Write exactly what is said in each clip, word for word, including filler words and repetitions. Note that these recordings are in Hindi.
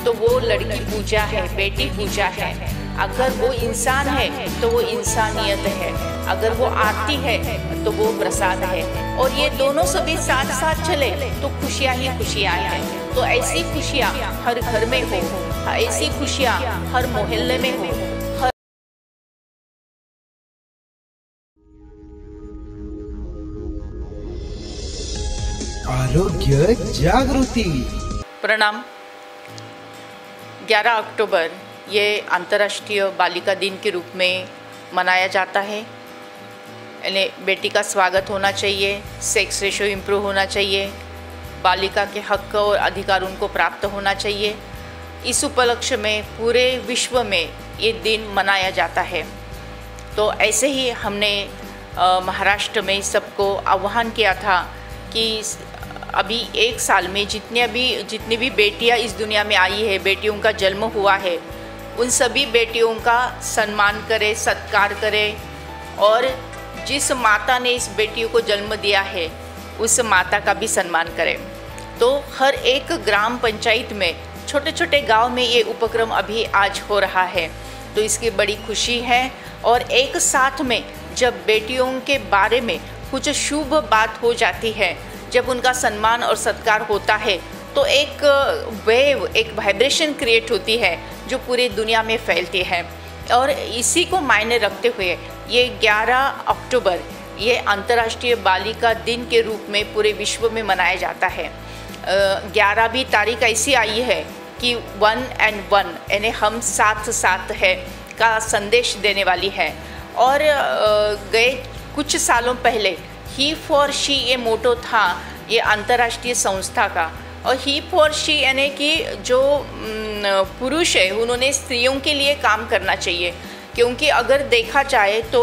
तो वो लड़की पूजा है, बेटी पूजा है। अगर वो इंसान है तो वो इंसानियत है, अगर वो आरती है तो वो प्रसाद है। और ये दोनों सभी साथ साथ चले तो खुशियाँ ही खुशियाँ हैं। तो ऐसी खुशियाँ हर घर में हो, ऐसी खुशियाँ हर मोहल्ले में हो। आरोग्य जागृति। प्रणाम। ग्यारह अक्टूबर ये अंतर्राष्ट्रीय बालिका दिन के रूप में मनाया जाता है। यानी बेटी का स्वागत होना चाहिए, सेक्स रेशो इम्प्रूव होना चाहिए, बालिका के हक और अधिकार उनको प्राप्त होना चाहिए। इस उपलक्ष्य में पूरे विश्व में ये दिन मनाया जाता है। तो ऐसे ही हमने महाराष्ट्र में सबको आह्वान किया था कि अभी एक साल में जितने भी जितनी भी बेटियां इस दुनिया में आई है, बेटियों का जन्म हुआ है, उन सभी बेटियों का सम्मान करें, सत्कार करें। और जिस माता ने इस बेटियों को जन्म दिया है उस माता का भी सम्मान करें। तो हर एक ग्राम पंचायत में, छोटे छोटे गांव में ये उपक्रम अभी आज हो रहा है। तो इसकी बड़ी खुशी है। और एक साथ में जब बेटियों के बारे में कुछ शुभ बात हो जाती है, जब उनका सम्मान और सत्कार होता है, तो एक वेव, एक वाइब्रेशन क्रिएट होती है जो पूरी दुनिया में फैलती है। और इसी को मायने रखते हुए ये ग्यारह अक्टूबर ये अंतर्राष्ट्रीय बालिका दिन के रूप में पूरे विश्व में मनाया जाता है। ग्यारहवीं तारीख ऐसी आई है कि वन एंड वन यानी हम साथ साथ है का संदेश देने वाली है। और गए कुछ सालों पहले ही फॉर शी ये मोटो था ये अंतर्राष्ट्रीय संस्था का। और ही फॉर शी यानी कि जो पुरुष है उन्होंने स्त्रियों के लिए काम करना चाहिए। क्योंकि अगर देखा जाए तो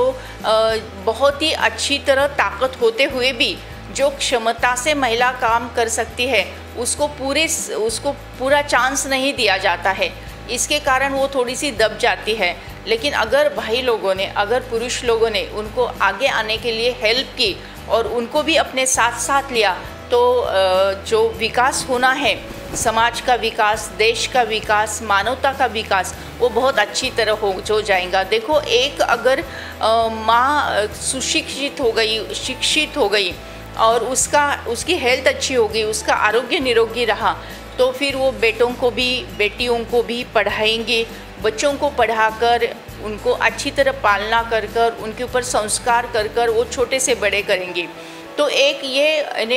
बहुत ही अच्छी तरह ताकत होते हुए भी जो क्षमता से महिला काम कर सकती है उसको पूरे उसको पूरा चांस नहीं दिया जाता है। इसके कारण वो थोड़ी सी दब जाती है। लेकिन अगर भाई लोगों ने, अगर पुरुष लोगों ने उनको आगे आने के लिए हेल्प की और उनको भी अपने साथ साथ लिया, तो जो विकास होना है, समाज का विकास, देश का विकास, मानवता का विकास, वो बहुत अच्छी तरह हो जो जाएगा। देखो, एक अगर माँ सुशिक्षित हो गई, शिक्षित हो गई और उसका उसकी हेल्थ अच्छी होगी, उसका आरोग्य निरोगी रहा, तो फिर वो बेटों को भी, बेटियों को भी पढ़ाएंगे। बच्चों को पढ़ाकर उनको अच्छी तरह पालना कर कर उनके ऊपर संस्कार कर कर वो छोटे से बड़े करेंगे। तो एक ये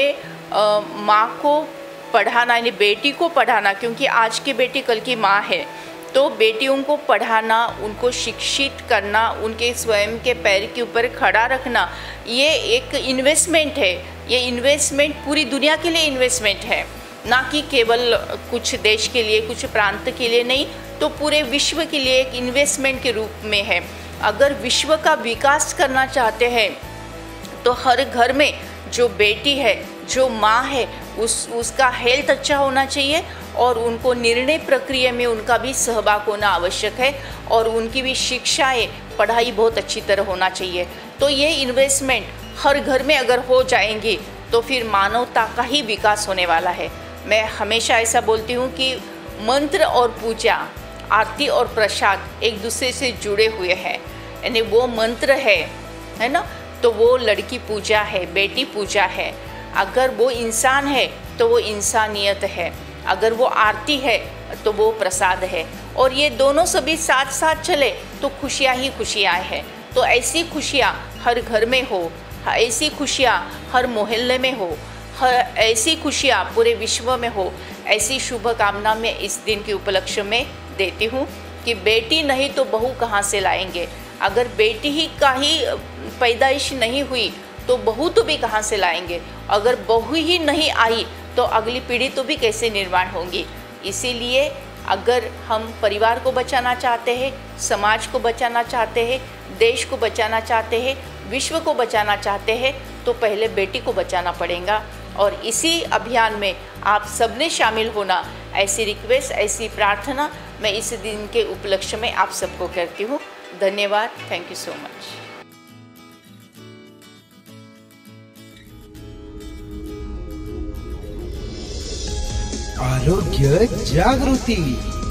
यानी माँ को पढ़ाना, यानी बेटी को पढ़ाना, क्योंकि आज की बेटी कल की माँ है। तो बेटियों को पढ़ाना, उनको शिक्षित करना, उनके स्वयं के पैर के ऊपर खड़ा रखना, ये एक इन्वेस्टमेंट है। ये इन्वेस्टमेंट पूरी दुनिया के लिए इन्वेस्टमेंट है, ना कि केवल कुछ देश के लिए, कुछ प्रांत के लिए नहीं, तो पूरे विश्व के लिए एक इन्वेस्टमेंट के रूप में है। अगर विश्व का विकास करना चाहते हैं तो हर घर में जो बेटी है, जो माँ है, उस उसका हेल्थ अच्छा होना चाहिए और उनको निर्णय प्रक्रिया में उनका भी सहभाग होना आवश्यक है और उनकी भी शिक्षाएं, पढ़ाई बहुत अच्छी तरह होना चाहिए। तो ये इन्वेस्टमेंट हर घर में अगर हो जाएंगी तो फिर मानवता का ही विकास होने वाला है। मैं हमेशा ऐसा बोलती हूँ कि मंत्र और पूजा, आरती और प्रसाद एक दूसरे से जुड़े हुए हैं। यानी वो मंत्र है है ना, तो वो लड़की पूजा है, बेटी पूजा है। अगर वो इंसान है तो वो इंसानियत है, अगर वो आरती है तो वो प्रसाद है। और ये दोनों सभी साथ साथ चले तो खुशियाँ ही खुशियाँ हैं। तो ऐसी खुशियाँ हर घर में हो, ऐसी खुशियाँ हर मोहल्ले में हो, हर ऐसी खुशियाँ पूरे विश्व में हो, ऐसी शुभकामना मैं इस दिन के उपलक्ष्य में देती हूँ कि बेटी नहीं तो बहू कहाँ से लाएंगे। अगर बेटी ही का ही पैदाइश नहीं हुई तो बहू तो भी कहाँ से लाएंगे। अगर बहू ही नहीं आई तो अगली पीढ़ी तो भी कैसे निर्माण होंगी। इसीलिए अगर हम परिवार को बचाना चाहते हैं, समाज को बचाना चाहते हैं, देश को बचाना चाहते हैं, विश्व को बचाना चाहते हैं, तो पहले बेटी को बचाना पड़ेगा। और इसी अभियान में आप सबने शामिल होना, ऐसी रिक्वेस्ट, ऐसी प्रार्थना मैं इस दिन के उपलक्ष्य में आप सबको करती हूँ। धन्यवाद। Thank you so much. आरोग्य जागृती।